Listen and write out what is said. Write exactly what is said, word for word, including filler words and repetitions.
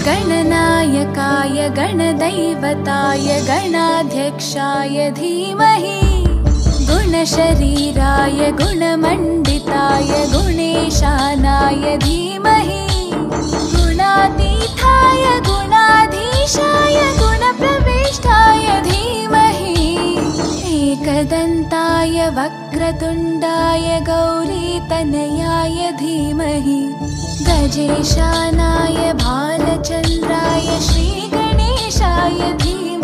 गणनायकाय गणदैवताय गणाध्यक्षाय धीमहि गुणशरीराय गुणमण्डिताय गुणेशानाय धीमहि गुणातीताय गुणाधीशाय गुणप्रविष्टाय धीमहि एकदन्ताय वक्रतुण्डाय गौरीतनयाय धीमहि गजेशानाय भालचन्द्राय श्रीगणेशाय धीमहि